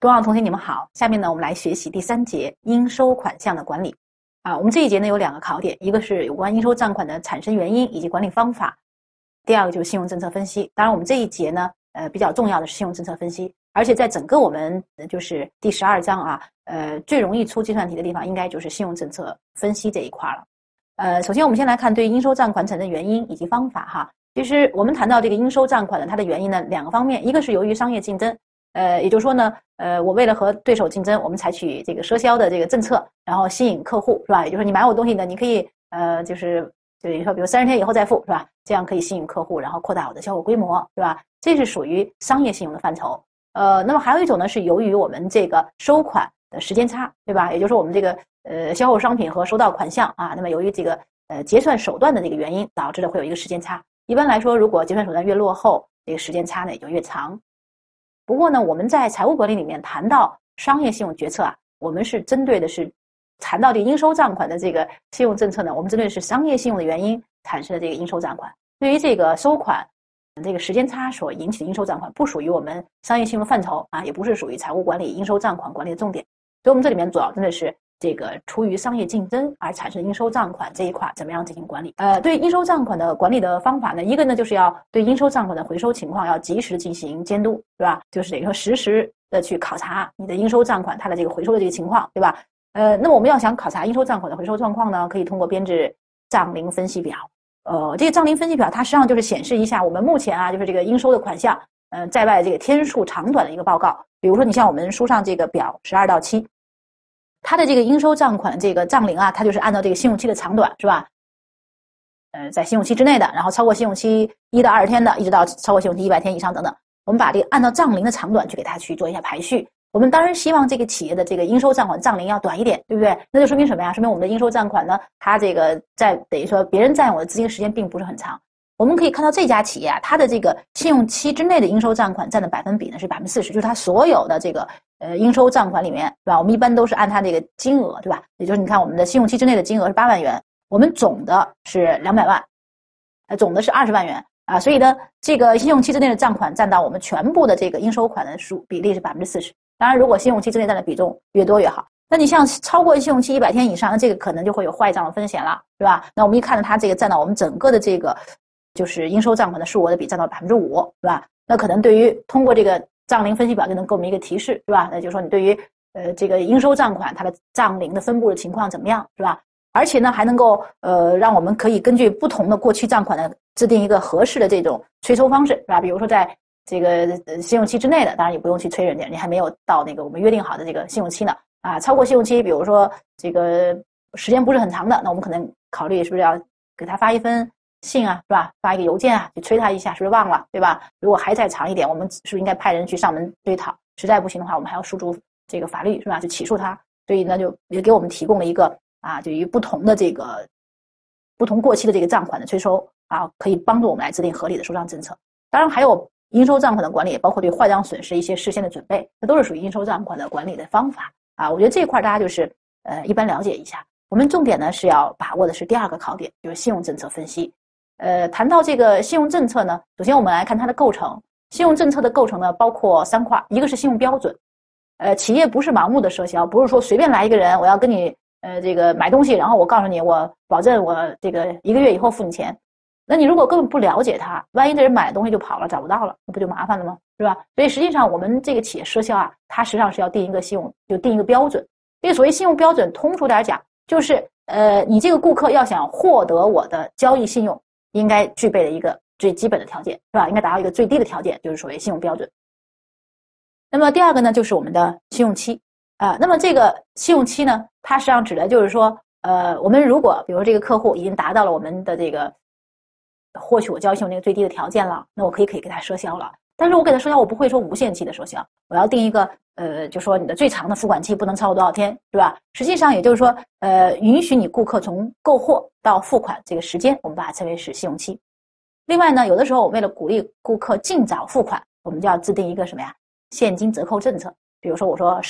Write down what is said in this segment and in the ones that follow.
多望同学你们好，下面呢我们来学习第3节应收款项的管理。我们这一节呢有2个考点，一个是有关应收账款的产生原因以及管理方法，第二个就是信用政策分析。当然我们这一节呢比较重要的是信用政策分析，而且在整个我们就是第12章最容易出计算题的地方应该就是信用政策分析这一块了。首先我们先来看对应收账款产生原因以及方法哈。其实我们谈到这个应收账款呢，它的原因呢2个方面，一个是由于商业竞争，也就是说呢，我为了和对手竞争，我们采取这个赊销的这个政策，然后吸引客户，是吧？也就是说你买我东西呢，你可以就是说比如30天以后再付，是吧？这样可以吸引客户，然后扩大我的销售规模，是吧？这是属于商业信用的范畴。那么还有一种呢，是由于我们这个收款的时间差，对吧？也就是说我们这个销售商品和收到款项那么由于这个结算手段的这个原因，导致的会有一个时间差。一般来说，如果结算手段越落后，这个时间差呢也就越长。不过呢，我们在财务管理里面谈到商业信用决策我们是针对的是谈到这个应收账款的这个信用政策呢，我们针对的是商业信用的原因产生的这个应收账款。对于这个收款这个时间差所引起的应收账款，不属于我们商业信用的范畴也不是属于财务管理应收账款管理的重点。所以我们这里面主要针对是这个出于商业竞争而产生应收账款这一块怎么样进行管理。对应收账款的管理的方法呢，一个呢就是要对应收账款的回收情况要及时进行监督，对吧？就是等于说实时的去考察你的应收账款它的这个回收的这个情况，对吧？那么我们要想考察应收账款的回收状况呢，可以通过编制账龄分析表。这个账龄分析表它实际上就是显示一下我们目前就是这个应收的款项在外这个天数长短的一个报告。比如说你像我们书上这个表12到7，它的这个应收账款这个账龄它就是按照这个信用期的长短，是吧？在信用期之内的，然后超过信用期1到20天的，一直到超过信用期100天以上等等，我们把这个按照账龄的长短去给它去做一下排序。我们当然希望这个企业的这个应收账款账龄要短一点，对不对？那就说明什么呀？说明我们的应收账款呢，它这个在等于说别人占有的资金时间并不是很长。我们可以看到这家企业它的这个信用期之内的应收账款占的百分比呢是40%，就是它所有的这个应收账款里面，对吧？我们一般都是按它这个金额，对吧？也就是你看我们的信用期之内的金额是8万元，我们总的是200万，总的是20万元所以呢，这个信用期之内的账款占到我们全部的这个应收款的比例是40%。当然，如果信用期之内占的比重越多越好。那你像超过信用期100天以上，那这个可能就会有坏账的风险了，对吧？那我们一看到它这个占到我们整个的这个就是应收账款的数额的比占到5%，是吧？那可能对于通过这个账龄分析表就能给我们一个提示，是吧？那就是说你对于这个应收账款它的账龄的分布的情况怎么样，是吧？而且呢还能够让我们可以根据不同的过期账款呢制定一个合适的这种催收方式，是吧？比如说在这个信用期之内的，当然也不用去催人家，你还没有到那个我们约定好的这个信用期呢超过信用期，比如说这个时间不是很长的，那我们可能考虑是不是要给他发一封信是吧？发一个邮件去催他一下，是不是忘了，对吧？如果还再长一点，我们是不是应该派人去上门追讨？实在不行的话，我们还要诉诸这个法律，是吧？去起诉他。所以呢，就也给我们提供了一个对于不同的这个不同过期的这个账款的催收可以帮助我们来制定合理的收账政策。当然还有应收账款的管理，也包括对坏账损失一些事先的准备，这都是属于应收账款的管理的方法我觉得这一块大家就是一般了解一下。我们重点呢是要把握的是第2个考点，就是信用政策分析。谈到这个信用政策呢，首先我们来看它的构成。信用政策的构成呢包括3块，一个是信用标准。企业不是盲目的赊销，不是说随便来一个人，我要跟你这个买东西，然后我告诉你我保证我这个1个月以后付你钱。那你如果根本不了解他，万一这人买了东西就跑了，找不到了，那不就麻烦了吗？是吧？所以实际上我们这个企业赊销它实际上是要定一个定一个标准。这个所谓信用标准，通俗点讲，就是你这个顾客要想获得我的交易信用，应该具备的一个最基本的条件，是吧？应该达到一个最低的条件，就是所谓信用标准。那么第2个呢，就是我们的信用期那么这个信用期呢，它实际上指的就是说我们如果比如说这个客户已经达到了我们的这个获取我交易信用那个最低的条件了，那我可以给他赊销了。但是我给他赊销，我不会说无限期的赊销，我要定一个就说你的最长的付款期不能超过多少天，对吧？实际上也就是说允许你顾客从购货到付款这个时间，我们把它称为是信用期。另外呢，有的时候为了鼓励顾客尽早付款，我们就要制定一个什么呀？现金折扣政策。比如说我说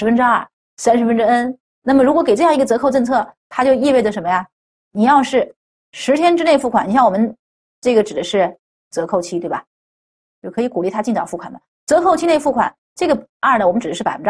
2%、30%N， 那么如果给这样一个折扣政策，它就意味着什么呀？你要是10天之内付款，你像我们这个指的是折扣期，对吧？就可以鼓励他尽早付款嘛。折扣期内付款，这个2呢，我们指的是2%，是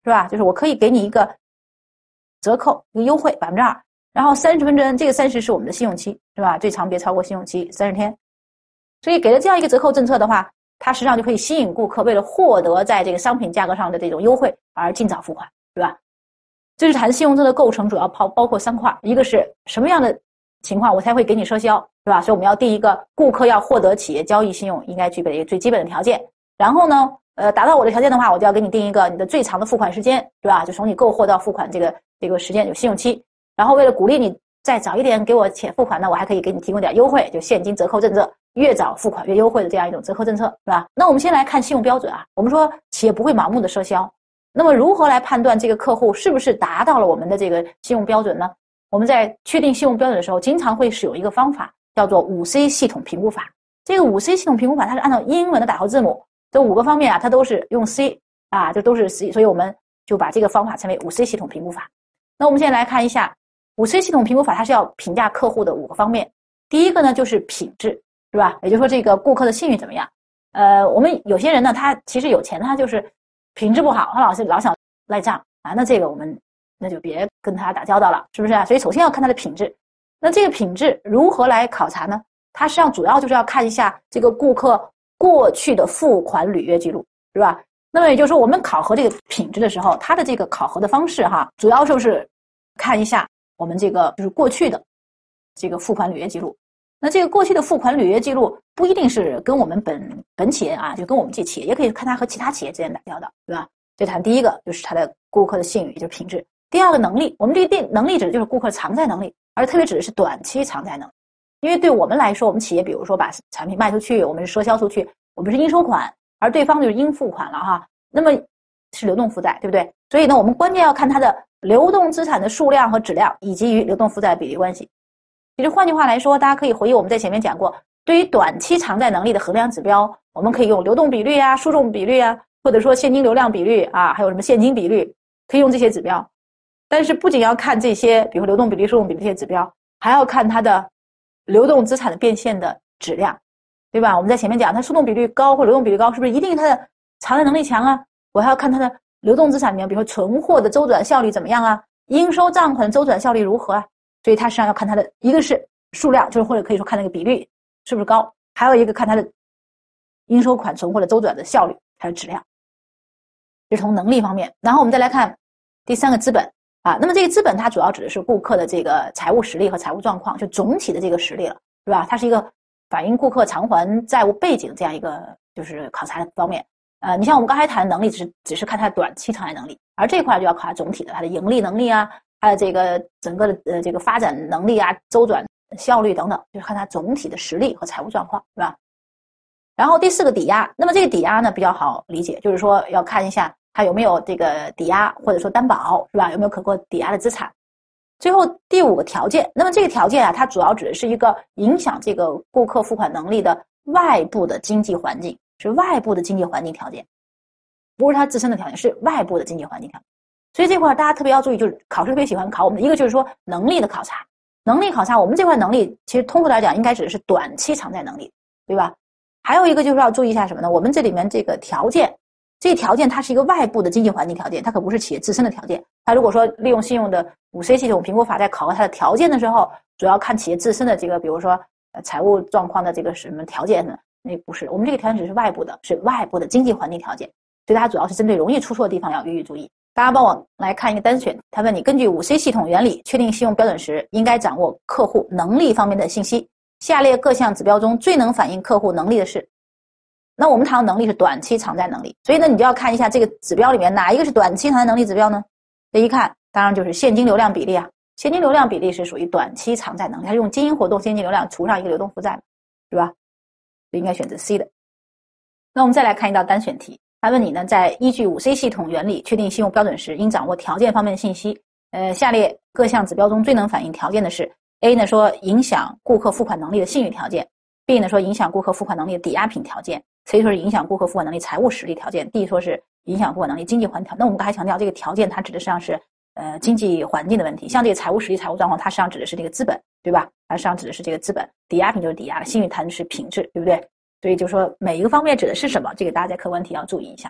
是吧？就是我可以给你一个折扣，一个优惠2%，然后30%，这个30是我们的信用期，是吧？最长别超过信用期30天。所以给了这样一个折扣政策的话，它实际上就可以吸引顾客为了获得在这个商品价格上的这种优惠而尽早付款，对吧？这是谈信用政策构成主要包括3块，一个是什么样的情况我才会给你赊销，是吧？所以我们要定一个顾客要获得企业交易信用应该具备的一个最基本的条件。然后呢，达到我的条件的话，我就要给你定一个你的最长的付款时间，对吧？就从你购货到付款这个时间有信用期。然后为了鼓励你再早一点给我钱付款呢，我还可以给你提供点优惠，就现金折扣政策，越早付款越优惠的这样一种折扣政策，是吧？那我们先来看信用标准啊，我们说企业不会盲目的赊销。那么如何来判断这个客户是不是达到了我们的这个信用标准呢？我们在确定信用标准的时候，经常会使用一个方法，叫做5C 系统评估法。这个5C 系统评估法，它是按照英文的打头字母，这5个方面啊，它都是用 C 啊，这都是 C， 所以我们就把这个方法称为5C 系统评估法。那我们现在来看一下5C 系统评估法，它是要评价客户的5个方面。第一个呢，就是品质，是吧？也就是说这个顾客的信誉怎么样？我们有些人呢，他其实有钱，他就是品质不好，他老想赖账啊，那这个我们那就别跟他打交道了，是不是啊？所以首先要看他的品质。那这个品质如何来考察呢？它实际上主要就是要看一下这个顾客过去的付款履约记录，是吧？那么也就是说，我们考核这个品质的时候，它的这个考核的方式哈，主要就是看一下我们这个就是过去的这个付款履约记录。那这个过去的付款履约记录不一定是跟我们本企业啊，就跟我们这企业，也可以看它和其他企业之间打交道，对吧？这谈第一个就是它的顾客的信誉，也就是品质。第二个能力，我们这个能力指的就是顾客偿债能力，而特别指的是短期偿债能力。因为对我们来说，我们企业比如说把产品卖出去，我们是赊销出去，我们是应收款，而对方就是应付款了哈，那么是流动负债，对不对？所以呢，我们关键要看它的流动资产的数量和质量，以及与流动负债比例关系。也就换句话来说，大家可以回忆我们在前面讲过，对于短期偿债能力的衡量指标，我们可以用流动比率啊、输送比率啊，或者说现金流量比率啊，还有什么现金比率，可以用这些指标。但是不仅要看这些，比如流动比率、输送比率这些指标，还要看它的流动资产的变现的质量，对吧？我们在前面讲，它输动比率高或流动比率高，是不是一定它的偿债能力强啊？我还要看它的流动资产里面，比如说存货的周转效率怎么样啊？应收账款的周转效率如何啊？所以它实际上要看它的一个是数量，就是或者可以说看那个比率是不是高，还有一个看它的应收款存货的周转的效率还有质量，这是从能力方面。然后我们再来看第3个资本啊，那么这个资本它主要指的是顾客的这个财务实力和财务状况，就总体的这个实力了，是吧？它是一个反映顾客偿还债务背景这样一个就是考察的方面。你像我们刚才谈的能力只是看它的短期偿债能力，而这块就要考察总体的它的盈利能力啊，它的这个整个的这个发展能力啊、周转效率等等，就是看它总体的实力和财务状况，是吧？然后第4个抵押，那么这个抵押呢比较好理解，就是说要看一下它有没有这个抵押或者说担保，是吧？有没有可供抵押的资产？最后第5个条件，那么这个条件啊，它主要指的是一个影响这个顾客付款能力的外部的经济环境，是外部的经济环境条件，不是它自身的条件，是外部的经济环境条件。所以这块大家特别要注意，就是考试特别喜欢考我们的一个就是说能力的考察，能力考察我们这块能力其实通俗来讲应该指的是短期偿债能力，对吧？还有一个就是要注意一下什么呢？我们这里面这个条件，这个条件它是一个外部的经济环境条件，它可不是企业自身的条件。它如果说利用信用的5C 系统评估法在考核它的条件的时候，主要看企业自身的这个，比如说财务状况的这个什么条件呢？那不是，我们这个条件只是外部的，是外部的经济环境条件，所以它主要是针对容易出错的地方要予以注意。大家帮我来看一个单选，他问你根据5C 系统原理确定信用标准时，应该掌握客户能力方面的信息。下列各项指标中最能反映客户能力的是？那我们谈的能力是短期偿债能力，所以呢，你就要看一下这个指标里面哪一个是短期偿债能力指标呢？这一看，当然就是现金流量比例啊。现金流量比例是属于短期偿债能力，它是用经营活动现金流量除上一个流动负债，是吧？应该选择 C 的。那我们再来看一道单选题，他问你呢，在依据5C 系统原理确定信用标准时，应掌握条件方面的信息。下列各项指标中最能反映条件的是 A 呢说影响顾客付款能力的信誉条件， B 呢说影响顾客付款能力的抵押品条件， C 说是影响顾客付款能力财务实力条件， D 说是影响付款能力经济环条。那我们刚才强调这个条件它指的实际上是经济环境的问题，像这个财务实力、财务状况，它实际上指的是这个资本，对吧？它实际上指的是这个资本，抵押品就是抵押的，信誉谈的是品质，对不对？所以就说每一个方面指的是什么，这个大家在课文题要注意一下。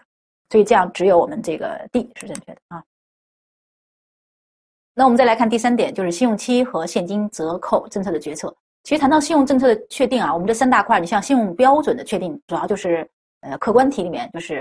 所以这样只有我们这个 D 是正确的啊。那我们再来看第3点，就是信用期和现金折扣政策的决策。其实谈到信用政策的确定啊，我们这3大块，你像信用标准的确定，主要就是客观题里面就是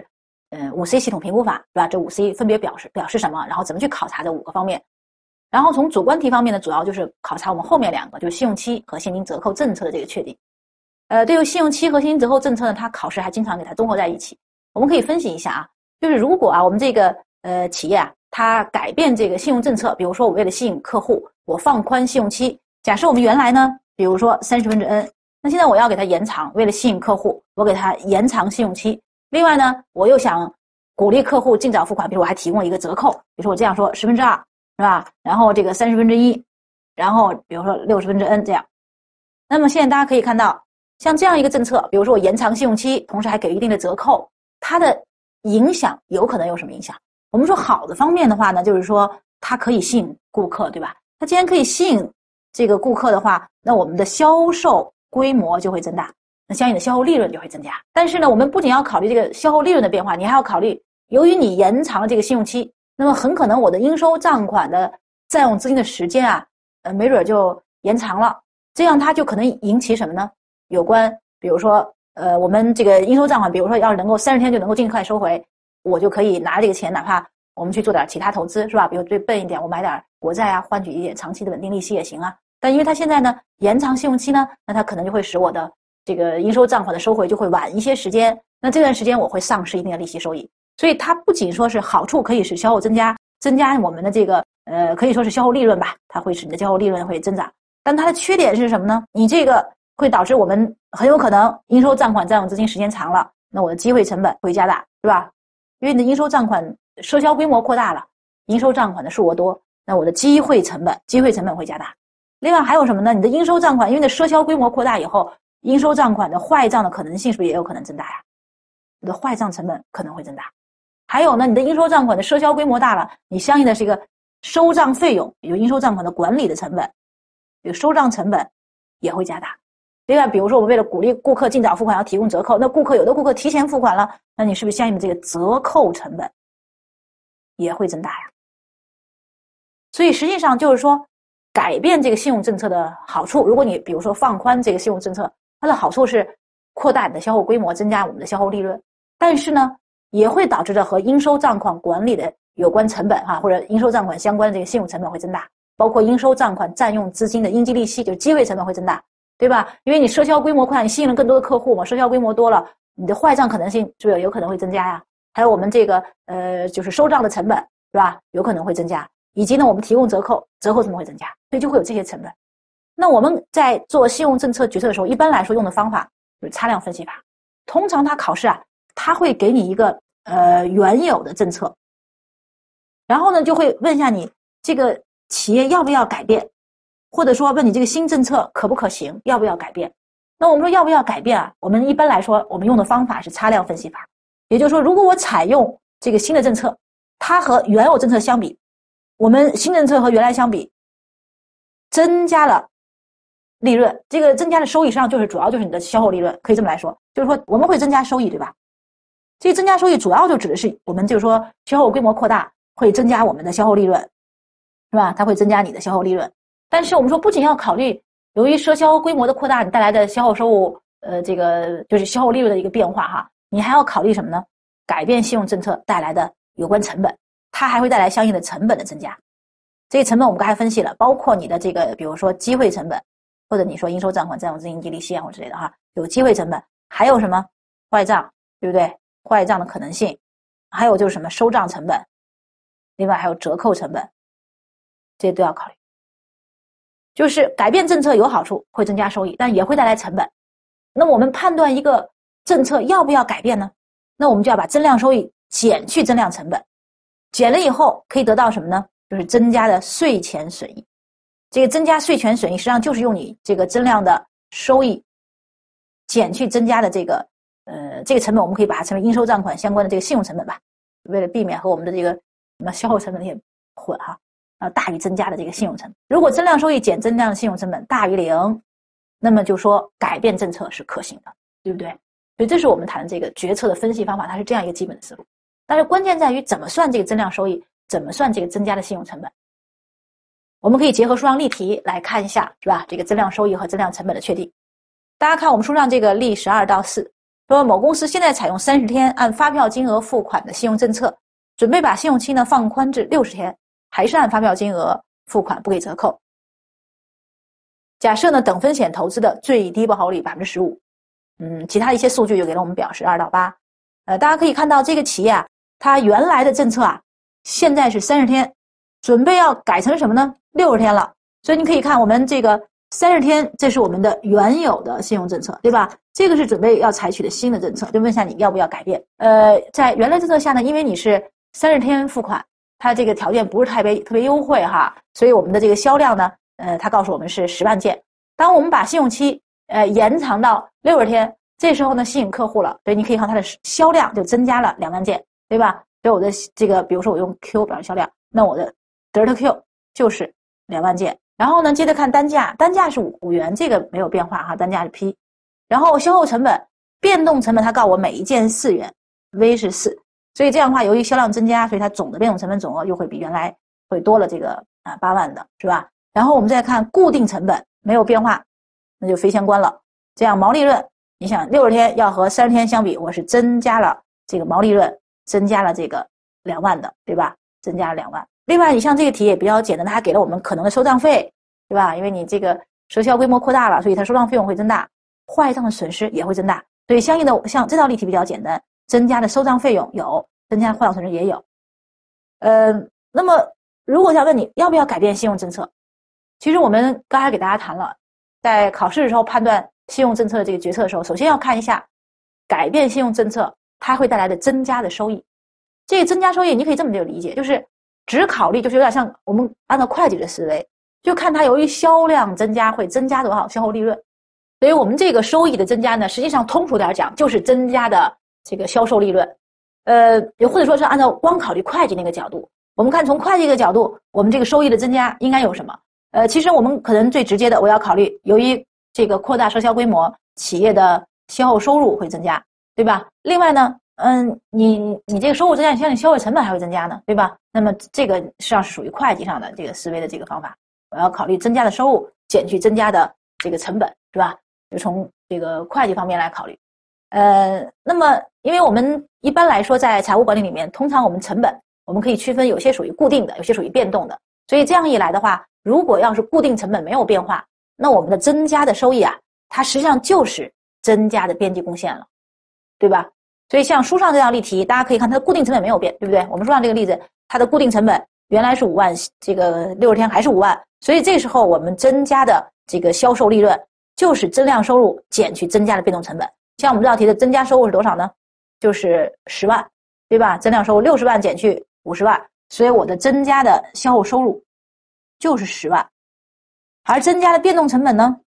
5C 系统评估法，对吧？这5C 分别表示什么，然后怎么去考察这5个方面。然后从主观题方面呢，主要就是考察我们后面2个，就是信用期和现金折扣政策的这个确定。对于信用期和现金折扣政策呢，它考试还经常给它综合在一起。我们可以分析一下啊，就是如果啊我们这个企业啊，它改变这个信用政策，比如说我为了吸引客户，我放宽信用期。假设我们原来呢，比如说30%N， 那现在我要给它延长，为了吸引客户，我给它延长信用期。另外呢，我又想鼓励客户尽早付款，比如我还提供一个折扣，比如说我这样说2%，是吧？然后这个1/30，然后比如说60%N 这样。那么现在大家可以看到，像这样一个政策，比如说我延长信用期，同时还给一定的折扣，它的影响有可能有什么影响？我们说好的方面的话呢，就是说它可以吸引顾客，对吧？它既然可以吸引这个顾客的话，那我们的销售规模就会增大，那相应的销售利润就会增加。但是呢，我们不仅要考虑这个销售利润的变化，你还要考虑，由于你延长了这个信用期，那么很可能我的应收账款的占用资金的时间啊，没准就延长了，这样它就可能引起什么呢？有关比如说我们这个应收账款，比如说要是能够30天就能够尽快收回，我就可以拿这个钱，哪怕我们去做点其他投资，是吧？比如最笨一点，我买点国债啊，换取一点长期的稳定利息也行啊。但因为它现在呢延长信用期呢，那它可能就会使我的这个应收账款的收回就会晚一些时间，那这段时间我会丧失一定的利息收益。所以它不仅说是好处可以使销售增加我们的这个可以说是销售利润吧，它会使你的销售利润会增长。但它的缺点是什么呢？你这个会导致我们很有可能应收账款占用资金时间长了，那我的机会成本会加大，是吧？因为你的应收账款赊销规模扩大了，应收账款的数额多，那我的机会成本会加大。另外还有什么呢？你的应收账款因为你的赊销规模扩大以后，应收账款的坏账的可能性是不是也有可能增大呀？你的坏账成本可能会增大。还有呢，你的应收账款的赊销规模大了，你相应的是一个收账费用，也就是应收账款的管理的成本，这个收账成本也会加大。另外比如说我们为了鼓励顾客尽早付款要提供折扣，那有的顾客提前付款了，那你是不是相应的这个折扣成本也会增大呀？所以实际上就是说改变这个信用政策的好处，如果你比如说放宽这个信用政策，它的好处是扩大你的销售规模，增加我们的销售利润，但是呢也会导致着和应收账款管理的有关成本或者应收账款相关的这个信用成本会增大，包括应收账款占用资金的应计利息，就是机会成本会增大，对吧？因为你赊销规模扩大，你吸引了更多的客户嘛，赊销规模多了，你的坏账可能性是不是有可能会增加呀？还有我们这个就是收账的成本，是吧？有可能会增加，以及呢我们提供折扣成本会增加，所以就会有这些成本。那我们在做信用政策决策的时候，一般来说用的方法就是差量分析法。通常它考试啊，它会给你一个原有的政策，然后呢就会问一下你这个企业要不要改变，或者说问你这个新政策可不可行，要不要改变。那我们说要不要改变啊，我们一般来说我们用的方法是差量分析法。也就是说，如果我采用这个新的政策，它和原有政策相比，我们新政策和原来相比增加了利润，这个增加的收益实际上主要就是你的销售利润，可以这么来说，就是说我们会增加收益，对吧？这个增加收益主要就指的是我们就是说销售规模扩大会增加我们的销售利润，是吧？它会增加你的销售利润。但是我们说不仅要考虑由于赊销规模的扩大你带来的销售收入这个就是销售利润的一个变化你还要考虑什么呢？改变信用政策带来的有关成本，它还会带来相应的成本的增加。这些成本我们刚才分析了，包括你的这个比如说机会成本，或者你说应收账款占用资金应计利息或之类的有机会成本，还有什么坏账，对不对？坏账的可能性，还有就是什么收账成本，另外还有折扣成本，这些都要考虑。就是改变政策有好处，会增加收益，但也会带来成本。那么我们判断一个政策要不要改变呢？那我们就要把增量收益减去增量成本，减了以后可以得到什么呢？就是增加的税前损益。这个增加税前损益实际上就是用你这个增量的收益减去增加的这个成本，我们可以把它称为应收账款相关的这个信用成本吧，为了避免和我们的这个什么销售成本也混大于增加的这个信用成本。如果增量收益减增量的信用成本大于0，那么就说改变政策是可行的，对不对？所以这是我们谈的这个决策的分析方法，它是这样一个基本的思路。 但是关键在于怎么算这个增量收益，怎么算这个增加的信用成本。我们可以结合书上例题来看一下，是吧？这个增量收益和增量成本的确定。大家看我们书上这个例12到4，说某公司现在采用30天按发票金额付款的信用政策，准备把信用期呢放宽至60天，还是按发票金额付款，不给折扣。假设呢等风险投资的最低报酬率 15%， 其他一些数据就给了我们表12到8。大家可以看到这个企业啊，它原来的政策啊，现在是30天，准备要改成什么呢？60天了。所以你可以看我们这个30天，这是我们的原有的信用政策，对吧？这个是准备要采取的新的政策，就问一下你要不要改变。在原来政策下呢，因为你是30天付款，它这个条件不是特别优惠哈，所以我们的这个销量呢，它告诉我们是10万件。当我们把信用期延长到60天，这时候呢吸引客户了，所以你可以看它的销量就增加了2万件，对吧？所以我的这个，比如说我用 Q 表示销量，那我的 Delta Q 就是2万件。然后呢，接着看单价，单价是5元，这个没有变化哈，单价是 P。然后销售成本，变动成本它告诉我每一件4元 ，V 是4，所以这样的话，由于销量增加，所以它总的变动成本总额又会比原来会多了这个8万的，是吧？然后我们再看固定成本没有变化，那就非相关了。这样毛利润，你想60天要和30天相比，我是增加了这个毛利润，增加了这个2万的，对吧？增加了2万。另外，你像这个题也比较简单，它还给了我们可能的收账费，对吧？因为你这个赊销规模扩大了，所以它收账费用会增大，坏账的损失也会增大。所以相应的，像这道例题比较简单，增加的收账费用有，增加的坏账损失也有。那么如果想问你要不要改变信用政策，其实我们刚才给大家谈了，在考试的时候判断信用政策的这个决策的时候，首先要看一下改变信用政策它会带来的增加的收益。这个增加收益你可以这么就理解，就是只考虑，就是有点像我们按照会计的思维，就看它由于销量增加会增加多少销售利润。所以我们这个收益的增加呢，实际上通俗点讲就是增加的这个销售利润。又或者说是按照光考虑会计那个角度，我们看从会计这个角度，我们这个收益的增加应该有什么？其实我们可能最直接的，我要考虑由于这个扩大赊销规模，企业的销售收入会增加，对吧？另外呢，你这个收入增加，你像你消费成本还会增加呢，对吧？那么这个实际上是属于会计上的这个思维的这个方法，我要考虑增加的收入减去增加的这个成本，是吧？就从这个会计方面来考虑。那么因为我们一般来说在财务管理里面，通常我们成本我们可以区分有些属于固定的，有些属于变动的。所以这样一来的话，如果要是固定成本没有变化，那我们的增加的收益啊，它实际上就是增加的边际贡献了，对吧？所以像书上这道例题，大家可以看它的固定成本没有变，对不对？我们书上这个例子，它的固定成本原来是5万，这个60天还是5万，所以这时候我们增加的这个销售利润就是增量收入减去增加的变动成本。像我们这道题的增加收入是多少呢？就是10万，对吧？增量收入60万减去50万，所以我的增加的销售收入就是10万，而增加的变动成本呢，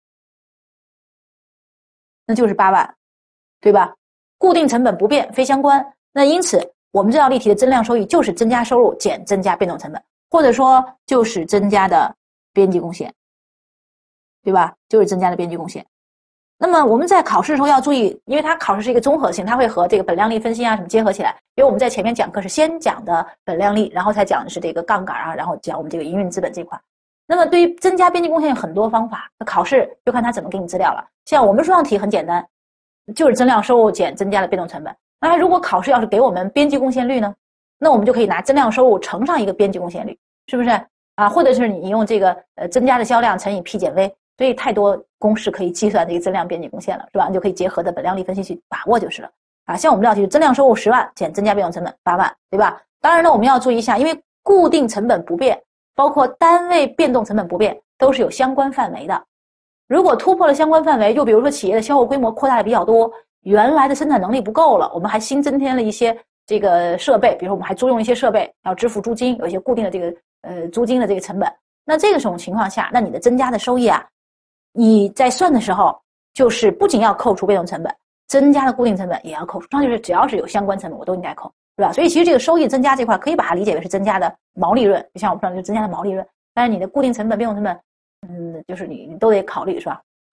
那就是8万，对吧？固定成本不变，非相关。那因此，我们这道例题的增量收益就是增加收入减增加变动成本，或者说就是增加的边际贡献，对吧？就是增加的边际贡献。那么我们在考试的时候要注意，因为它考试是一个综合性，它会和这个本量利分析啊什么结合起来。因为我们在前面讲课是先讲的本量利，然后才讲的是这个杠杆啊，然后讲我们这个营运资本这块。那么对于增加边际贡献有很多方法，那考试就看它怎么给你资料了。像我们书上题很简单，就是增量收入减增加的变动成本。那如果考试要是给我们边际贡献率呢，那我们就可以拿增量收入乘上一个边际贡献率，是不是啊？或者是你用这个增加的销量乘以 P 减 V。所以太多公式可以计算这个增量边际贡献了，是吧？你就可以结合的本量利分析去把握就是了。啊，像我们这道题，增量收入10万减增加变动成本8万，对吧？当然呢，我们要注意一下，因为固定成本不变，包括单位变动成本不变，都是有相关范围的。如果突破了相关范围，就比如说企业的销售规模扩大的比较多，原来的生产能力不够了，我们还新增添了一些这个设备，比如说我们还租用一些设备，要支付租金，有一些固定的这个租金的这个成本。那这种情况下，那你的增加的收益啊，你在算的时候，就是不仅要扣除变动成本，增加的固定成本也要扣除，那就是只要是有相关成本，我都应该扣，是吧？所以其实这个收益增加这块，可以把它理解为是增加的毛利润，就像我们说的，就增加的毛利润。但是你的固定成本、变动成本，就是你都得考虑，是吧？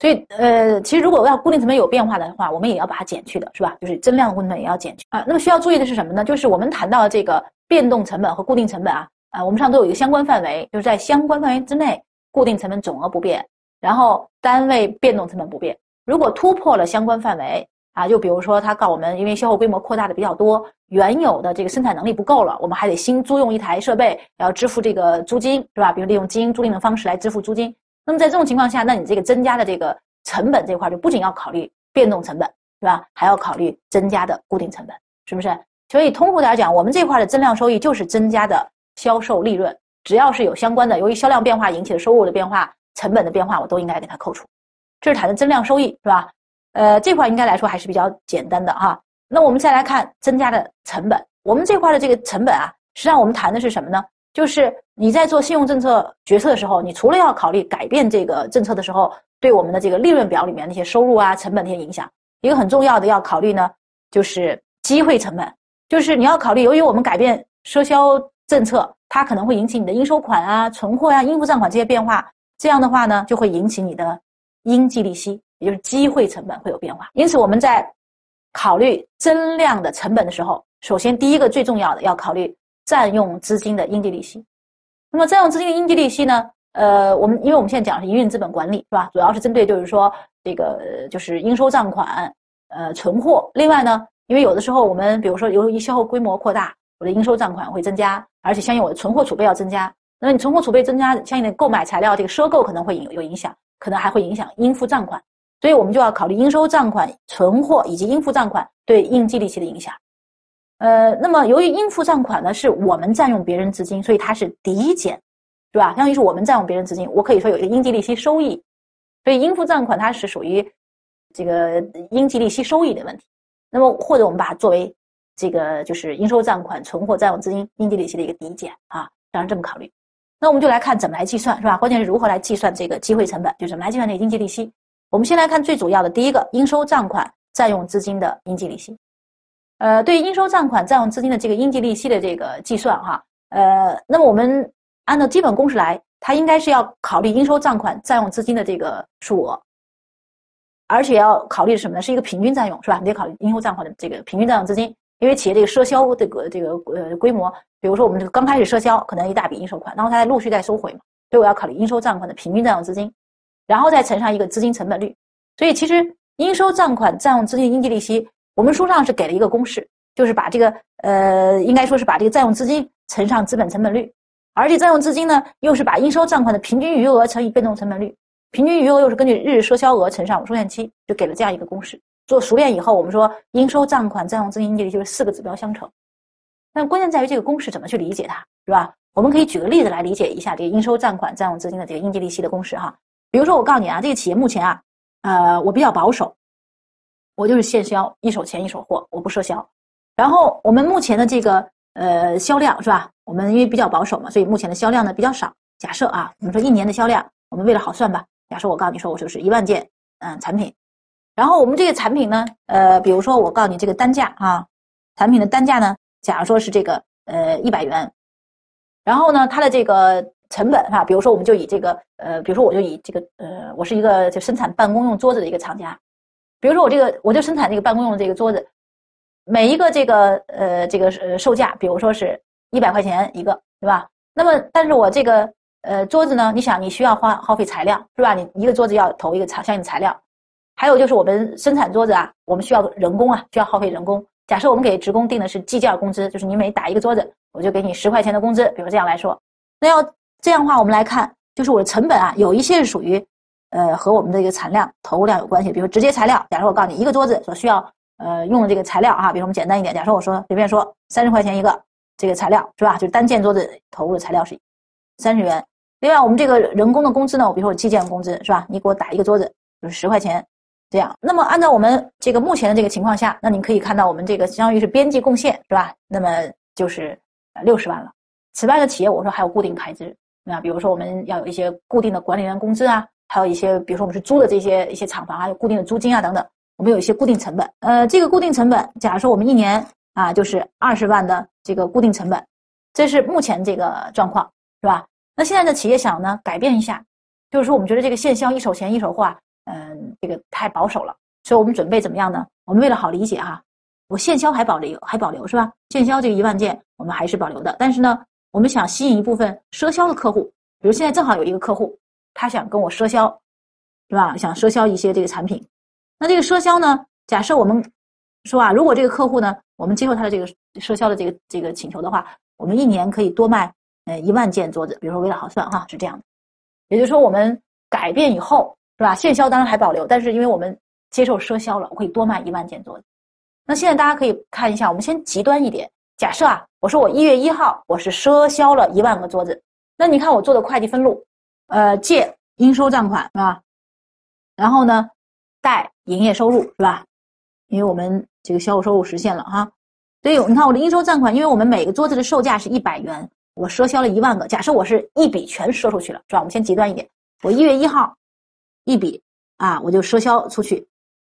所以其实如果要固定成本有变化的话，我们也要把它减去的，是吧？就是增量的固定成本也要减去啊。那么需要注意的是什么呢？就是我们谈到这个变动成本和固定成本我们上都有一个相关范围，就是在相关范围之内，固定成本总额不变，然后单位变动成本不变。如果突破了相关范围就比如说他告我们，因为销售规模扩大的比较多，原有的这个生产能力不够了，我们还得新租用一台设备，要支付这个租金，是吧？比如利用基因租赁的方式来支付租金。那么在这种情况下，那你这个增加的这个成本这块就不仅要考虑变动成本，是吧？还要考虑增加的固定成本，是不是？所以通俗点讲，我们这块的增量收益就是增加的销售利润，只要是有相关的由于销量变化引起的收入的变化、成本的变化，我都应该给它扣除。这是谈的增量收益，是吧？这块应该来说还是比较简单的哈。那我们再来看增加的成本，我们这块的这个成本实际上我们谈的是什么呢？就是你在做信用政策决策的时候，你除了要考虑改变这个政策的时候对我们的这个利润表里面那些收入成本这些影响，一个很重要的要考虑呢，就是机会成本，就是你要考虑由于我们改变赊销政策，它可能会引起你的应收款存货应付账款这些变化，这样的话呢就会引起你的应计利息，也就是机会成本会有变化。因此我们在考虑增量的成本的时候，首先第一个最重要的要考虑占用资金的应计利息。那么占用资金的应计利息呢，因为我们现在讲的是营运资本管理，是吧？主要是针对就是说这个就是应收账款存货。另外呢，因为有的时候我们比如说由于销售规模扩大，我的应收账款会增加，而且相应我的存货储备要增加，那么你存货储备增加，相应的购买材料这个赊购可能会有影响，可能还会影响应付账款，所以我们就要考虑应收账款、存货以及应付账款对应计利息的影响。那么由于应付账款呢是我们占用别人资金，所以它是抵减，对吧？相当于是我们占用别人资金，我可以说有一个应计利息收益，所以应付账款它是属于这个应计利息收益的问题。那么或者我们把它作为这个就是应收账款、存货占用资金应计利息的一个抵减当然这么考虑。那我们就来看怎么来计算，是吧？关键是如何来计算这个机会成本，就怎么来计算这个应计利息。我们先来看最主要的第一个，应收账款占用资金的应计利息。对于应收账款占用资金的这个应计利息的这个计算那么我们按照基本公式来，它应该是要考虑应收账款占用资金的这个数额，而且要考虑什么呢？是一个平均占用，是吧？你得考虑应收账款的这个平均占用资金，因为企业这个赊销这个规模，比如说我们刚开始赊销可能一大笔应收款，然后它再陆续再收回嘛，所以我要考虑应收账款的平均占用资金，然后再乘上一个资金成本率。所以其实应收账款占用资金的应计利息，我们书上是给了一个公式，就是把这个应该说是把这个占用资金乘上资本成本率，而且占用资金呢又是把应收账款的平均余额乘以变动成本率，平均余额又是根据日赊销额乘上收现期，就给了这样一个公式。做熟练以后，我们说应收账款占用资金应计利息就是4个指标相乘。但关键在于这个公式怎么去理解它，是吧？我们可以举个例子来理解一下这个应收账款占用资金的这个应计利息的公式比如说我告诉你这个企业目前我比较保守，我就是现销，一手钱一手货，我不赊销。然后我们目前的这个销量，是吧？我们因为比较保守嘛，所以目前的销量呢比较少。假设我们说1年的销量，我们为了好算吧，假设我告诉你说我就是1万件产品，然后我们这个产品呢比如说我告诉你这个单价产品的单价呢，假如说是这个100元，然后呢它的这个成本比如说我们就以这个比如说我就以这个我是一个就生产办公用桌子的一个厂家，比如说我就生产这个办公用的这个桌子，每一个这个售价比如说是100块钱一个，对吧？那么但是我这个桌子呢，你想你需要耗费材料，是吧？你一个桌子要投一个相应的材料，还有就是我们生产桌子我们需要人工需要耗费人工。假设我们给职工定的是计件工资，就是你每打一个桌子我就给你10块钱的工资，比如这样来说，那要这样的话我们来看，就是我的成本有一些是属于和我们的一个产量投入量有关系，比如直接材料，假如我告诉你一个桌子所需要用的这个材料比如我们简单一点，假设我说随便说30块钱一个这个材料，是吧？就是单件桌子投入的材料是30元。另外我们这个人工的工资呢，比如说我计件工资，是吧？你给我打一个桌子就是10块钱这样。那么按照我们这个目前的这个情况下，那你可以看到我们这个相当于是边际贡献，是吧？那么就是60万了。此外的企业我说还有固定开支，那比如说我们要有一些固定的管理员工资还有一些比如说我们是租的一些厂房还有固定的租金等等，我们有一些固定成本。这个固定成本假如说我们1年就是20万的这个固定成本，这是目前这个状况，是吧？那现在的企业想呢改变一下，就是说我们觉得这个现销一手钱一手货这个太保守了，所以我们准备怎么样呢？我们为了好理解哈，我现销还保留是吧？现销这个1万件我们还是保留的，但是呢，我们想吸引一部分赊销的客户，比如现在正好有一个客户，他想跟我赊销，是吧？想赊销一些这个产品，那这个赊销呢，假设我们说啊，如果这个客户呢，我们接受他的这个赊销的这个请求的话，我们1年可以多卖1万件桌子，比如说为了好算哈，是这样的。也就是说我们改变以后是吧？现销当然还保留，但是因为我们接受赊销了，我可以多卖1万件桌子。那现在大家可以看一下，我们先极端一点，假设啊，我说我1月1号我是赊销了1万个桌子，那你看我做的会计分录，借应收账款是吧？然后呢，贷营业收入是吧？因为我们这个销售收入实现了哈，所以你看我的应收账款，因为我们每个桌子的售价是100元，我赊销了1万个，假设我是一笔全赊出去了，是吧？我们先极端一点，我1月1号一笔啊，我就赊销出去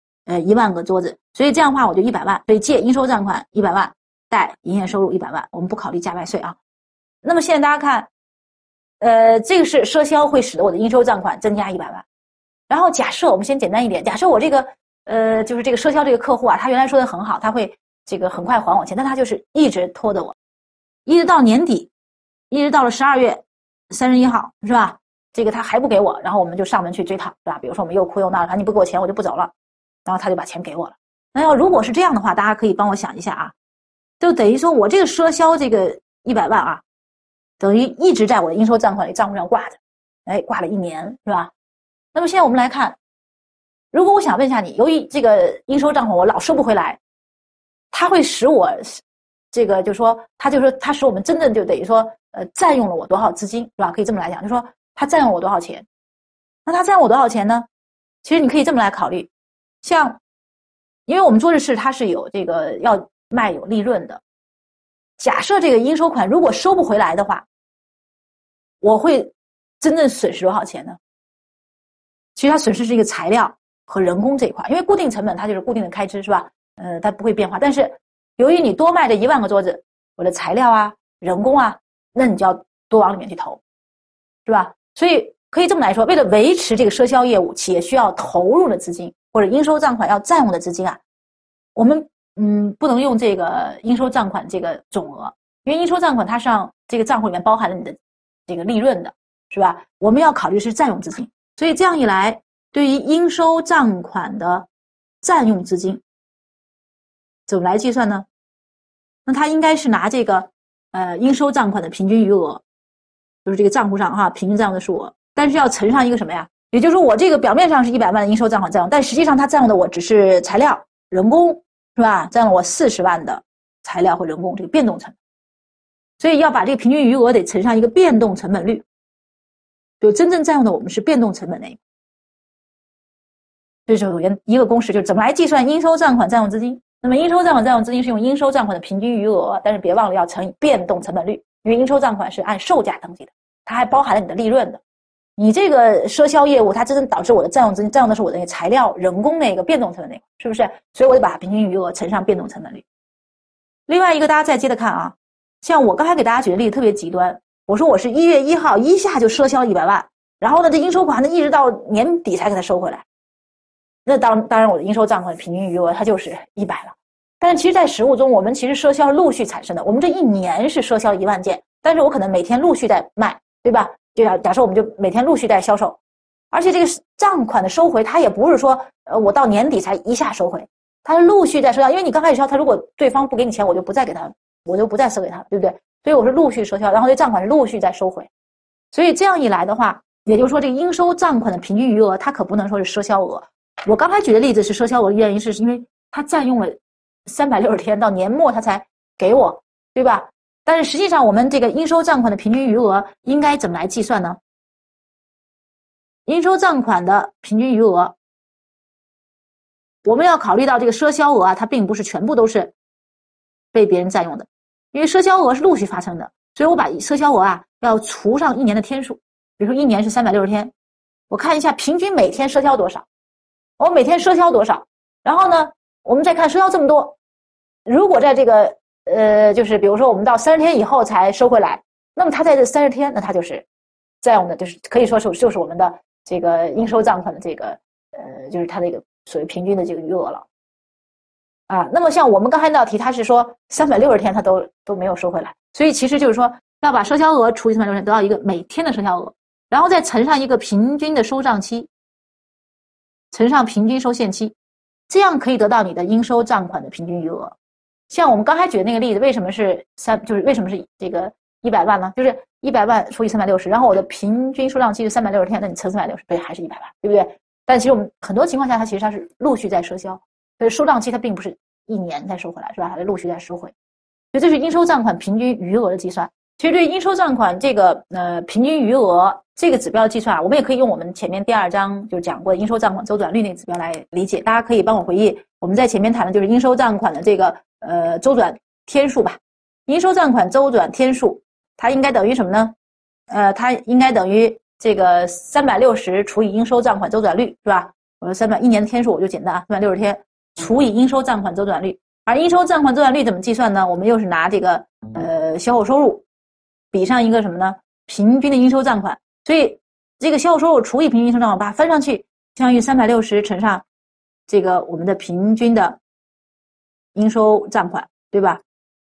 1万个桌子，所以这样的话我就100万，所以借应收账款100万，贷营业收入100万，我们不考虑价外税啊。那么现在大家看，这个是赊销会使得我的应收账款增加100万。然后假设我们先简单一点，假设我这个就是这个赊销这个客户啊，他原来说的很好，他会这个很快还我钱，但他就是一直拖着我，一直到年底，一直到了12月31号，是吧？这个他还不给我，然后我们就上门去追讨，对吧？比如说我们又哭又闹，他你不给我钱我就不走了，然后他就把钱给我了。那要如果是这样的话，大家可以帮我想一下啊，就等于说我这个赊销这个100万啊，等于一直在我的应收账款里账户上挂着，挂了1年，是吧？那么现在我们来看，如果我想问一下你，由于这个应收账款我老收不回来，它会使我这个就说它使我们真正就等于说占用了我多少资金，是吧？可以这么来讲，就说它占用我多少钱。那它占用我多少钱呢？其实你可以这么来考虑，像因为我们做的是它是有这个要卖有利润的，假设这个应收款如果收不回来的话，我会真正损失多少钱呢？其实它损失是一个材料和人工这一块，因为固定成本它就是固定的开支，是吧？它不会变化。但是由于你多卖这1万个桌子，我的材料啊、人工啊，那你就要多往里面去投，是吧？所以可以这么来说，为了维持这个赊销业务，企业需要投入的资金或者应收账款要占用的资金啊，我们不能用这个应收账款这个总额，因为应收账款它上这个账户里面包含了你的这个利润的，是吧？我们要考虑是占用资金。所以这样一来，对于应收账款的占用资金怎么来计算呢？那它应该是拿这个应收账款的平均余额，就是这个账户上哈平均占用的数额，但是要乘上一个什么呀？也就是说我这个表面上是100万的应收账款占用，但实际上它占用的我只是材料、人工，是吧？占了我40万的材料和人工这个变动成本，所以要把这个平均余额得乘上一个变动成本率。就真正占用的我们是变动成本那一块，这就是一个公式，就是怎么来计算应收账款占用资金。那么应收账款占用资金是用应收账款的平均余额，但是别忘了要乘以变动成本率，因为应收账款是按售价登记的，它还包含了你的利润的。你这个赊销业务它真正导致我的占用资金，占用的是我的材料、人工那个变动成本那块，是不是？所以我得把平均余额乘上变动成本率。另外一个大家再接着看啊，像我刚才给大家举的例子特别极端，我说我是1月1号一下就赊销100万，然后呢，这应收款呢一直到年底才给它收回来。那当然我的应收账款的平均余额它就是100了。但是其实在实务中，我们其实赊销陆续产生的，我们这一年是赊销1万件，但是我可能每天陆续在卖，对吧？就假设我们就每天陆续在销售，而且这个账款的收回，它也不是说我到年底才一下收回，它是陆续在赊销，因为你刚开始销，他如果对方不给你钱，我就不再给他，我就不再赊给他，对不对？所以我是陆续赊销，然后这账款是陆续再收回。所以这样一来的话，也就是说这个应收账款的平均余额它可不能说是赊销额。我刚才举的例子是赊销额的原因是因为它占用了360天，到年末它才给我，对吧？但是实际上我们这个应收账款的平均余额应该怎么来计算呢？应收账款的平均余额，我们要考虑到这个赊销额啊，它并不是全部都是被别人占用的，因为赊销额是陆续发生的，所以我把赊销额啊要除上1年的天数，比如说1年是360天，我看一下平均每天赊销多少，我每天赊销多少，然后呢，我们再看赊销这么多，如果在这个就是比如说我们到30天以后才收回来，那么它在这30天，那它就是占用的，就是可以说是就是我们的这个应收账款的这个就是它的一个所谓平均的这个余额了。啊，那么像我们刚才那道题，它是说360天它都没有收回来，所以其实就是说要把赊销额除以360天，得到一个每天的赊销额，然后再乘上一个平均的收账期，乘上平均收现期，这样可以得到你的应收账款的平均余额。像我们刚才举的那个例子，为什么是为什么是这个100万呢？就是100万除以360，然后我的平均收账期是360天，那你乘460，对，还是100万，对不对？但其实我们很多情况下，它其实它是陆续在赊销。所以收账期它并不是1年才收回来，是吧？它是陆续在收回。所以这是应收账款平均余额的计算。其实对于应收账款这个平均余额这个指标的计算啊，我们也可以用我们前面第2章就讲过的应收账款周转率那个指标来理解。大家可以帮我回忆，我们在前面谈的就是应收账款的这个周转天数吧。应收账款周转天数它应该等于什么呢？它应该等于这个360除以应收账款周转率，是吧？我说1年的天数我就简单啊，360天除以应收账款周转率。而应收账款周转率怎么计算呢？我们又是拿这个销后收入比上一个什么呢？平均的应收账款。所以这个销后收入除以平均应收账款，把它翻上去，相当于360乘上这个我们的平均的应收账款，对吧？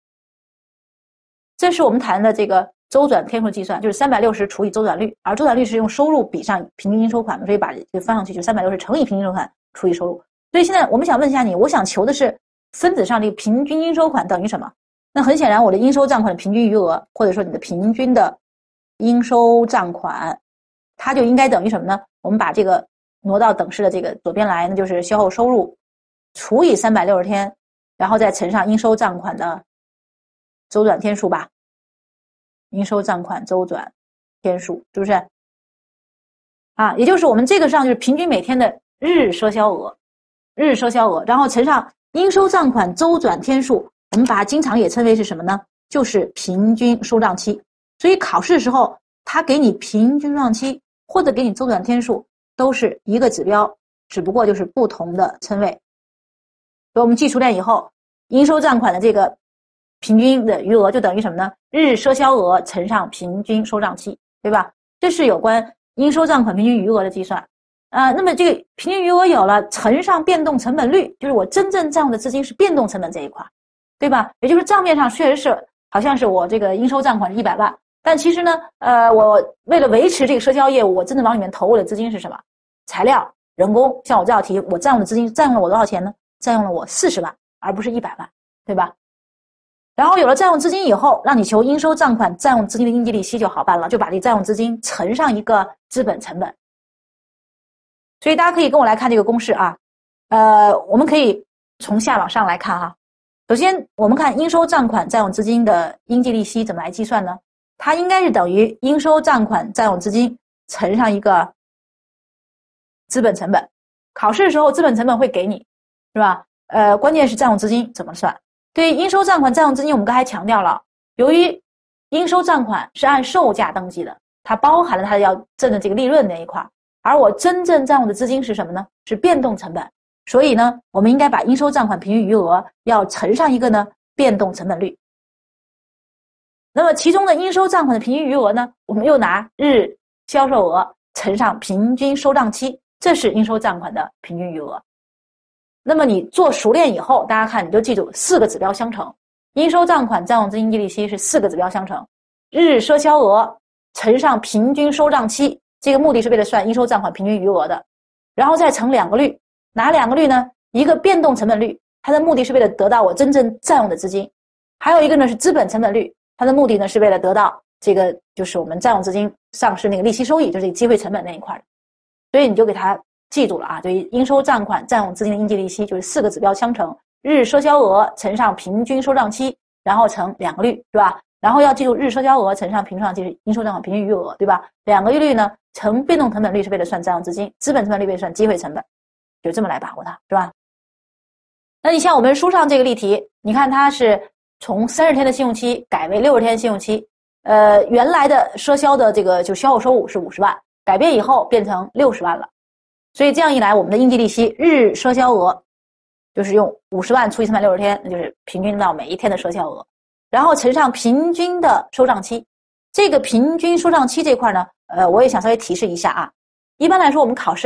这是我们谈的这个周转天数计算，就是360除以周转率，而周转率是用收入比上平均应收款，所以把这个翻上去就360乘以平均应收款除以收入。所以现在我们想问一下你，我想求的是分子上这个平均应收款等于什么？那很显然，我的应收账款的平均余额，或者说你的平均的应收账款，它就应该等于什么呢？我们把这个挪到等式的这个左边来，那就是销后收入除以360天，然后再乘上应收账款的周转天数吧。应收账款周转天数，是不是？啊，也就是我们这个上就是平均每天的日赊销额，然后乘上应收账款周转天数，我们把它经常也称为是什么呢？就是平均收账期。所以考试的时候，它给你平均收账期或者给你周转天数都是一个指标，只不过就是不同的称谓。所以我们记熟练以后，应收账款的这个平均的余额就等于什么呢？日赊销额乘上平均收账期，对吧？这是有关应收账款平均余额的计算。那么这个平均余额有了，乘上变动成本率，就是我真正占用的资金是变动成本这一块，对吧？也就是账面上确实是好像是我这个应收账款是100万，但其实呢，我为了维持这个赊销业务，我真的往里面投入的资金是什么？材料、人工。像我这道题，我占用的资金占用了我多少钱呢？占用了我40万，而不是100万，对吧？然后有了占用资金以后，让你求应收账款占用资金的应计利息就好办了，就把这占用资金乘上一个资本成本。所以大家可以跟我来看这个公式啊，我们可以从下往上来看哈。首先我们看应收账款占用资金的应计利息怎么来计算呢？它应该是等于应收账款占用资金乘上一个资本成本。考试的时候资本成本会给你，是吧？关键是占用资金怎么算？对于应收账款占用资金，我们刚才强调了，由于应收账款是按售价登记的，它包含了它要挣的这个利润那一块，而我真正占用的资金是什么呢？是变动成本。所以呢，我们应该把应收账款平均余额要乘上一个呢变动成本率。那么其中的应收账款的平均余额呢，我们又拿日销售额乘上平均收账期，这是应收账款的平均余额。那么你做熟练以后，大家看你就记住4个指标相乘，应收账款占用资金应计利息是4个指标相乘，日赊销额乘上平均收账期，这个目的是为了算应收账款平均余额的，然后再乘2个率，哪2个率呢？一个变动成本率，它的目的是为了得到我真正占用的资金，还有一个呢是资本成本率，它的目的呢是为了得到这个就是我们占用资金上市那个利息收益，就是机会成本那一块。所以你就给它记住了啊，对于应收账款占用资金的应计利息就是4个指标相乘，日赊销额乘上平均收账期，然后乘2个率，是吧？然后要记住日赊销额乘上平均收账期是应收账款平均余额，对吧？2个率呢乘变动成本率是为了算占用资金，资本成本率为了算机会成本，就这么来把握它，是吧？那你像我们书上这个例题，你看它是从30天的信用期改为60天的信用期，原来的赊销的这个就销后收入是50万，改变以后变成60万了。所以这样一来，我们的应计利息日赊销额就是用50万除以360天，那就是平均到每一天的赊销额，然后乘上平均的收账期。这个平均收账期这块呢，我也想稍微提示一下啊。一般来说，我们考试啊，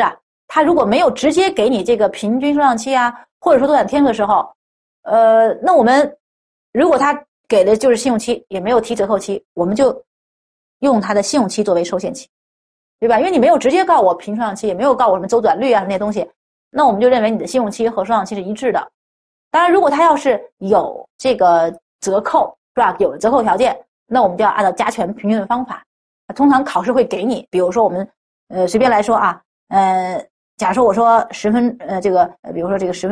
他如果没有直接给你这个平均收账期啊，或者说周转天数的时候，那我们如果他给的就是信用期，也没有提折扣期，我们就用他的信用期作为收现期，对吧？因为你没有直接告我平收账期，也没有告我什么周转率啊那些东西，那我们就认为你的信用期和收账期是一致的。当然，如果他要是有这个折扣，是吧？有折扣条件，那我们就要按照加权平均的方法。通常考试会给你，比如说我们随便来说啊，假如说我说比如说这个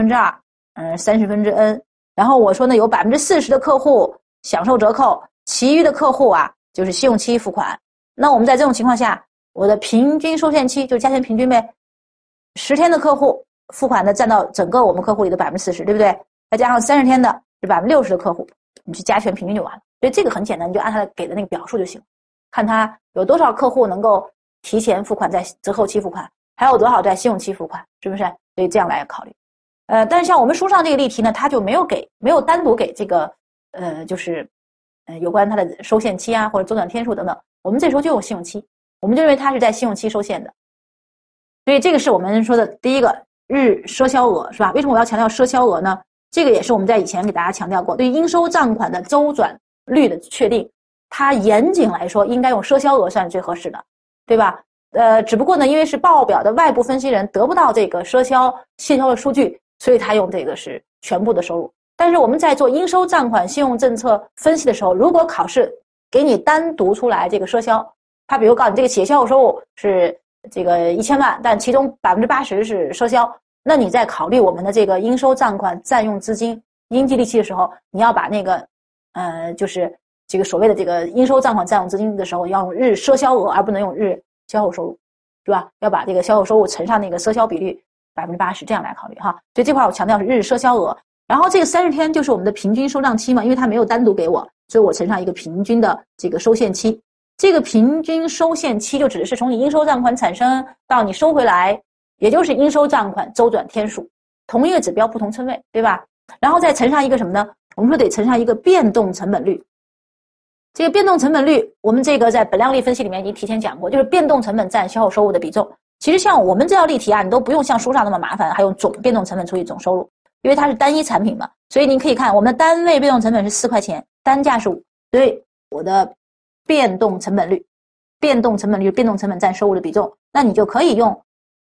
2/10，30%N，然后我说呢有40%的客户享受折扣，其余的客户啊就是信用期付款。那我们在这种情况下，我的平均收现期就加权平均呗，10天的客户付款的占到整个我们客户里的40%，对不对？再加上30天的是60%的客户，你去加权平均就完了。所以这个很简单，你就按他给的那个表述就行，看他有多少客户能够提前付款在折扣期付款，还有多少在信用期付款，是不是？所以这样来考虑。但是像我们书上这个例题呢，它就没有单独给这个有关它的收现期啊或者周转天数等等，我们这时候就用信用期，我们就认为它是在信用期收现的。所以这个是我们说的第一个日赊销额，是吧？为什么我要强调赊销额呢？这个也是我们在以前给大家强调过，对于应收账款的周转率的确定，它严谨来说应该用赊销额算是最合适的，对吧？只不过呢，因为是报表的外部分析人得不到这个赊销现销的数据，所以他用这个是全部的收入。但是我们在做应收账款信用政策分析的时候，如果考试给你单独出来这个赊销，他比如告诉你这个企业销售收入是这个1000万，但其中80%是赊销，那你在考虑我们的这个应收账款占用资金应计利息的时候，你要把那个就是这个所谓的这个应收账款占用资金的时候，要用日赊销额，而不能用日销售收入，是吧？要把这个销售收入乘上那个赊销比率80%，这样来考虑哈。所以这块我强调是日赊销额，然后这个30天就是我们的平均收账期嘛，因为它没有单独给我，所以我乘上一个平均的这个收现期。这个平均收现期就指的是从你应收账款产生到你收回来，也就是应收账款周转天数，同一个指标不同称谓，对吧？然后再乘上一个什么呢？我们说得乘上一个变动成本率。这个变动成本率，我们这个在本量例分析里面已经提前讲过，就是变动成本占销售收入的比重。其实像我们这道例题啊，你都不用像书上那么麻烦，还用总变动成本除以总收入，因为它是单一产品嘛，所以你可以看我们的单位变动成本是4块钱，单价是5，所以我的变动成本率变动成本占收入的比重，那你就可以用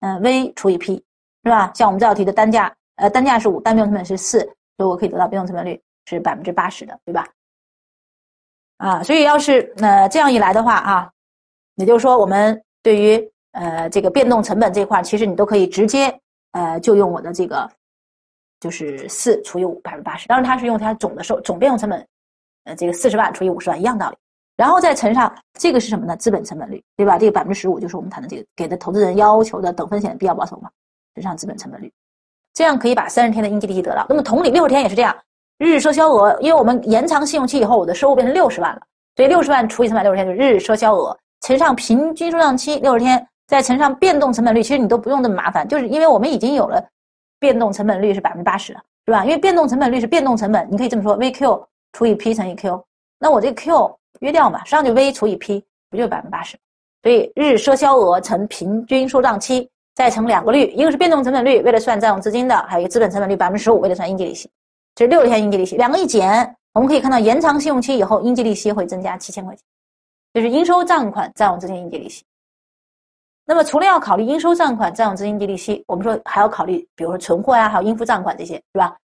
V 除以 P， 是吧？像我们这道题的单价是5，单变动成本是4，所以我可以得到变动成本率是80%的，对吧？所以要是这样一来的话啊，也就是说我们对于这个变动成本这块，其实你都可以直接就用我的这个就是4除以580%，当然它是用它总变动成本这个40万除以50万一样道理，然后再乘上这个是什么呢？资本成本率，对吧？这个15%就是我们谈的这个给的投资人要求的等风险的必要报酬嘛，乘上资本成本率，这样可以把30天的应计利息得到。那么同理60天也是这样。日赊销额，因为我们延长信用期以后，我的收入变成60万了，所以60万除以360天就是日赊销额，乘上平均收账期60天，再乘上变动成本率，其实你都不用这么麻烦，就是因为我们已经有了变动成本率是80%了，是吧？因为变动成本率是变动成本，你可以这么说 VQ 除以 P 乘以 Q， 那我这个 Q 约掉嘛，实际上就 V 除以 P， 不就是80%？所以日赊销额乘平均收账期，再乘2个率，一个是变动成本率，为了算占用资金的，还有一个资本成本率15%，为了算应计利息。这是60天应计利息，2个一减，我们可以看到延长信用期以后，应计利息会增加7000块钱，这是应收账款占用资金应计利息。那么除了要考虑应收账款占用资金应计利息，我们说还要考虑，比如说存货呀，还有应付账款这些，是吧？